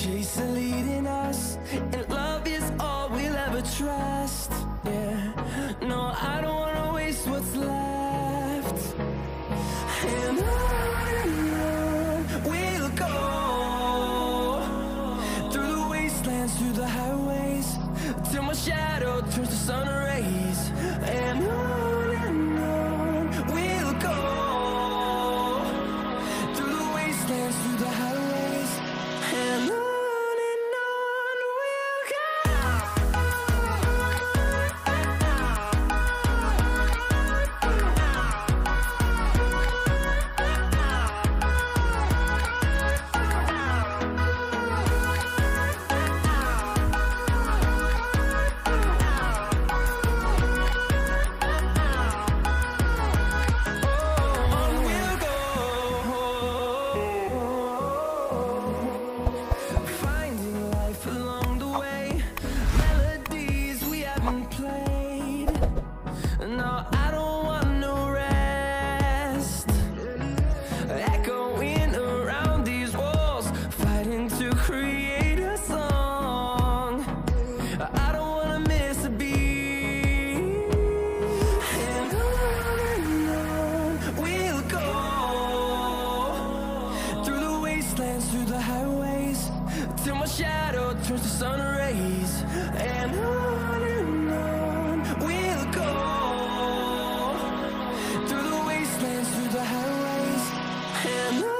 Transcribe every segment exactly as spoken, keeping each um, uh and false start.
chasing, leading us, and love is all we'll ever trust. Yeah, no, I don't wanna waste what's left. And on and on we'll go, through the wastelands, through the highways, till my shadow turns to sun rays. And on and on we'll go, through the wastelands, through the highways, and on. Through the highways, till my shadow turns to sun rays. And on and on we'll go, through the wastelands, through the highways, and on.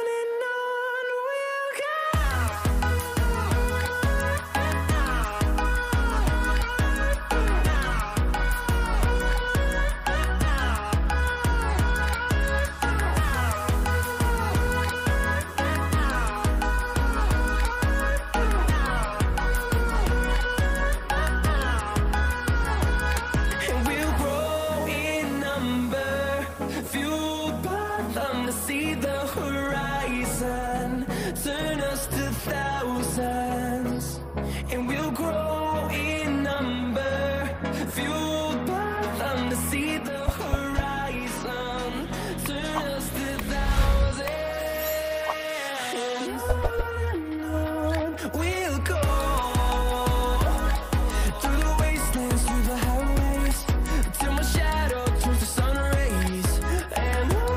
See the horizon, turn us to thousands, and we'll grow in number, fueled by them. To see the horizon, turn us to thousands, and on we'll go, through the wastelands, through the highways, till my shadow turns to sun rays. And on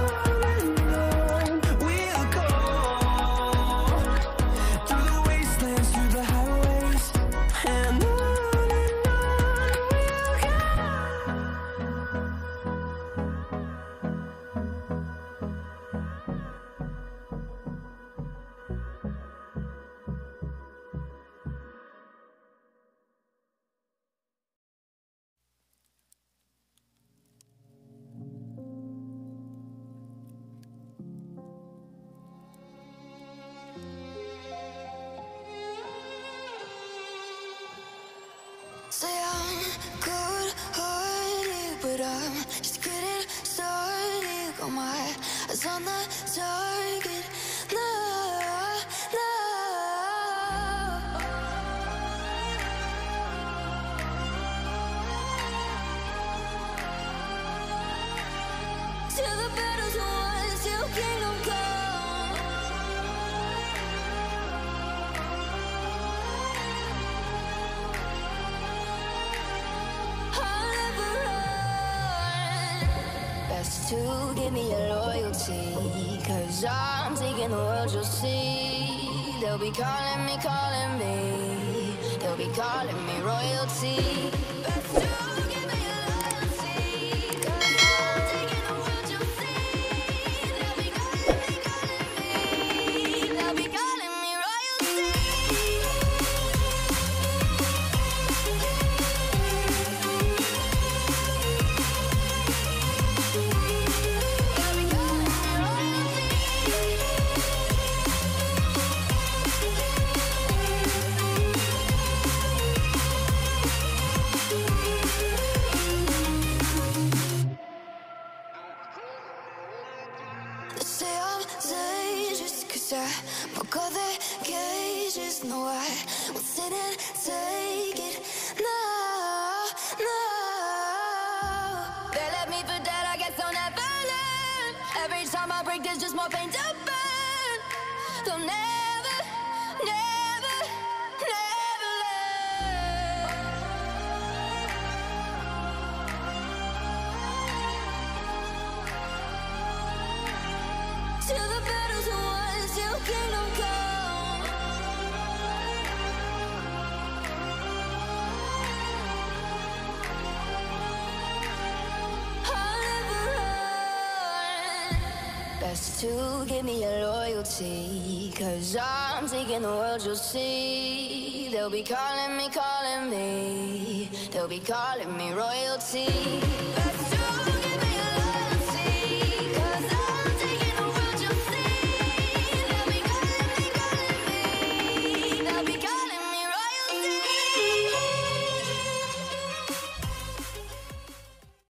say I'm good-hearted, but I'm just getting started. Got my eyes on the target. No, no. Till the battle's won, till kingdom come. To give me your loyalty, cause I'm taking the world, you'll see. They'll be calling me, calling me, they'll be calling me royalty. Best to give me your loyalty, cause I'm taking the world, you'll see. They'll be calling me, calling me, they'll be calling me royalty. Say I'm dangerous, cause I broke all the cages. No, I won't sit and take it. No, no. They left me for dead, I guess I'll never learn. Every time I break, there's just more pain to burn. They'll never, never Best to give me your loyalty, cause I'm taking the world, you'll see. They'll be calling me, calling me, they'll be calling me royalty.